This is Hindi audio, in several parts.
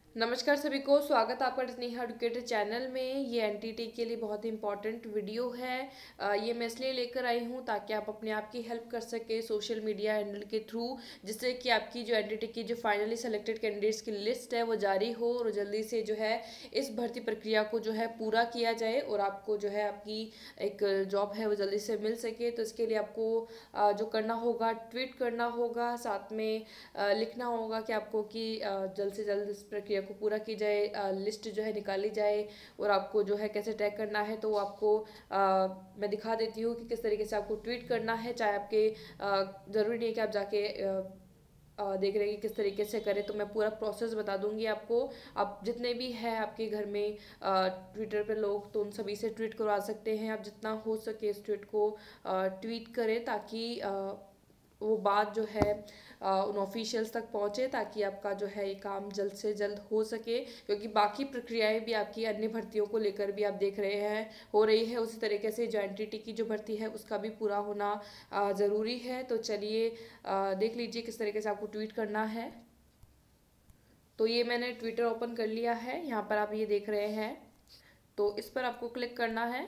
नमस्कार सभी को, स्वागत है आपका स्नेहा एडुकेटर चैनल में। ये एनटीटी के लिए बहुत ही इंपॉर्टेंट वीडियो है। ये मैं इसलिए लेकर आई हूँ ताकि आप अपने आप की हेल्प कर सके सोशल मीडिया हैंडल के थ्रू, जिससे कि आपकी जो एनटीटी की जो फाइनली सेलेक्टेड कैंडिडेट्स की लिस्ट है वो जारी हो और जल्दी से जो है इस भर्ती प्रक्रिया को जो है पूरा किया जाए और आपको जो है आपकी एक जॉब है वो जल्दी से मिल सके। तो इसके लिए आपको जो करना होगा, ट्वीट करना होगा, साथ में लिखना होगा कि आपको कि जल्द से जल्द इस प्रक्रिया को पूरा की जाए, लिस्ट जो है निकाली जाए और आपको जो है कैसे टैग करना है तो वो आपको मैं दिखा देती हूँ कि किस तरीके से आपको ट्वीट करना है। चाहे आपके ज़रूरी नहीं है कि आप जाके देख रहे हैं कि किस तरीके से करें, तो मैं पूरा प्रोसेस बता दूंगी आपको। आप जितने भी हैं आपके घर में ट्विटर पे लोग, तो उन सभी से ट्वीट करवा सकते हैं। आप जितना हो सके इस ट्वीट को ट्वीट करें ताकि वो बात जो है उन ऑफिशियल्स तक पहुंचे, ताकि आपका जो है ये काम जल्द से जल्द हो सके। क्योंकि बाकी प्रक्रियाएं भी आपकी अन्य भर्तियों को लेकर भी आप देख रहे हैं हो रही है, उसी तरीके से जो एनटीटी की जो भर्ती है उसका भी पूरा होना ज़रूरी है। तो चलिए देख लीजिए किस तरीके से आपको ट्वीट करना है। तो ये मैंने ट्विटर ओपन कर लिया है, यहाँ पर आप ये देख रहे हैं, तो इस पर आपको क्लिक करना है।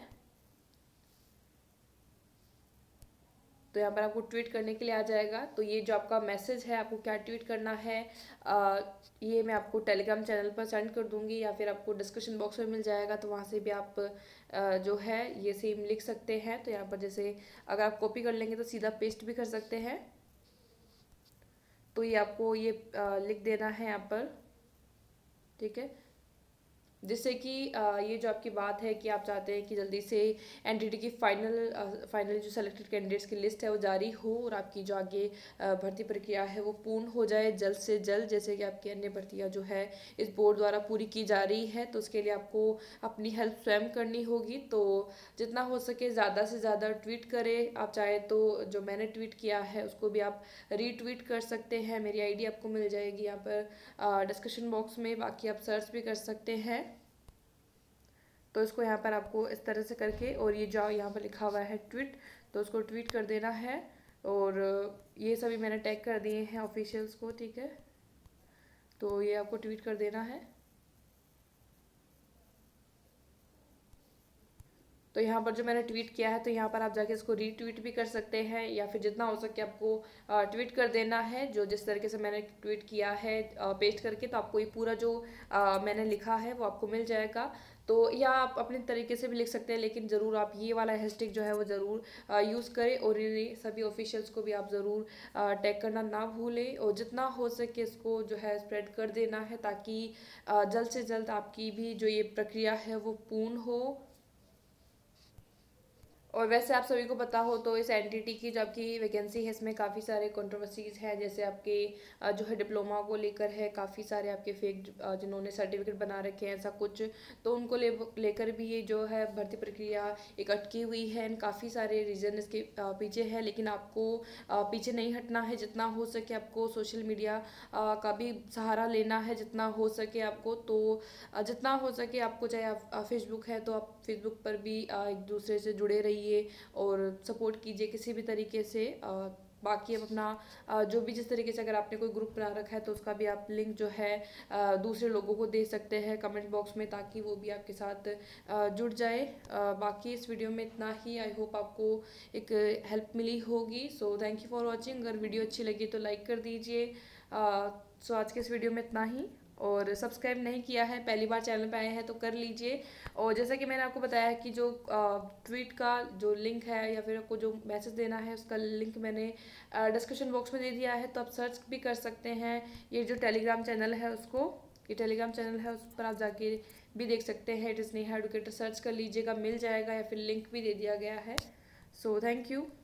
तो यहाँ पर आपको ट्वीट करने के लिए आ जाएगा। तो ये जो आपका मैसेज है, आपको क्या ट्वीट करना है, ये मैं आपको टेलीग्राम चैनल पर सेंड कर दूंगी या फिर आपको डिस्कशन बॉक्स में मिल जाएगा, तो वहाँ से भी आप जो है ये सेम लिख सकते हैं। तो यहाँ पर जैसे अगर आप कॉपी कर लेंगे तो सीधा पेस्ट भी कर सकते हैं। तो ये आपको ये लिख देना है यहाँ पर, ठीक है, जिससे कि ये जो आपकी बात है कि आप चाहते हैं कि जल्दी से एनटीटी की फाइनल जो सेलेक्टेड कैंडिडेट्स की लिस्ट है वो जारी हो और आपकी जो आगे भर्ती प्रक्रिया है वो पूर्ण हो जाए जल्द से जल्द, जैसे कि आपकी अन्य भर्तियां जो है इस बोर्ड द्वारा पूरी की जा रही है। तो उसके लिए आपको अपनी हेल्प स्वयं करनी होगी। तो जितना हो सके ज़्यादा से ज़्यादा ट्वीट करें। आप चाहे तो जो मैंने ट्वीट किया है उसको भी आप रीट्वीट कर सकते हैं। मेरी आईडी आपको मिल जाएगी यहाँ पर डिस्कशन बॉक्स में, बाकी आप सर्च भी कर सकते हैं। तो इसको यहाँ पर आपको इस तरह से करके, और ये जो यहाँ पर लिखा हुआ है ट्वीट, तो उसको ट्वीट कर देना है। और ये सभी मैंने टैग कर दिए हैं ऑफिशियल्स को, ठीक है, तो ये आपको ट्वीट कर देना है। तो यहाँ पर जो मैंने ट्वीट किया है, तो यहाँ पर आप जाके इसको रीट्वीट भी कर सकते हैं या फिर जितना हो सके आपको ट्वीट कर देना है। जो जिस तरीके से मैंने ट्वीट किया है पेस्ट करके, तो आपको ये पूरा जो मैंने लिखा है वो आपको मिल जाएगा। तो या आप अपने तरीके से भी लिख सकते हैं, लेकिन ज़रूर आप ये वाला हैशटैग जो है वो ज़रूर यूज़ करें और ये सभी ऑफिशियल्स को भी आप ज़रूर टैग करना ना भूलें और जितना हो सके इसको जो है स्प्रेड कर देना है, ताकि जल्द से जल्द आपकी भी जो ये प्रक्रिया है वो पूर्ण हो। और वैसे आप सभी को पता हो तो इस एनटीटी की जो आपकी वैकेंसी है इसमें काफ़ी सारे कंट्रोवर्सीज हैं, जैसे आपके जो है डिप्लोमा को लेकर है, काफ़ी सारे आपके फेक जिन्होंने सर्टिफिकेट बना रखे हैं ऐसा कुछ, तो उनको लेकर भी ये जो है भर्ती प्रक्रिया एक अटकी हुई है। काफ़ी सारे रीज़न इसके पीछे है, लेकिन आपको पीछे नहीं हटना है। जितना हो सके आपको सोशल मीडिया का भी सहारा लेना है, जितना हो सके आपको। तो जितना हो सके आपको, चाहे आप फेसबुक है तो आप फेसबुक पर भी एक दूसरे से जुड़े रहिए और सपोर्ट कीजिए किसी भी तरीके से। बाकी अब अपना जो भी जिस तरीके से अगर आपने कोई ग्रुप बना रखा है तो उसका भी आप लिंक जो है दूसरे लोगों को दे सकते हैं कमेंट बॉक्स में, ताकि वो भी आपके साथ जुड़ जाए। बाकी इस वीडियो में इतना ही। आई होप आपको एक हेल्प मिली होगी। So thank you for watching. अगर वीडियो अच्छी लगी तो लाइक कर दीजिए। सो आज के इस वीडियो में इतना ही। और सब्सक्राइब नहीं किया है, पहली बार चैनल पे आए हैं तो कर लीजिए। और जैसा कि मैंने आपको बताया कि जो ट्वीट का जो लिंक है या फिर आपको जो मैसेज देना है उसका लिंक मैंने डिस्क्रिप्शन बॉक्स में दे दिया है, तो आप सर्च भी कर सकते हैं। ये जो टेलीग्राम चैनल है उसको, ये टेलीग्राम चैनल है उस पर आप जाके भी देख सकते हैं। It is Neha educator search कर लीजिएगा, मिल जाएगा, या फिर लिंक भी दे दिया गया है। So thank you.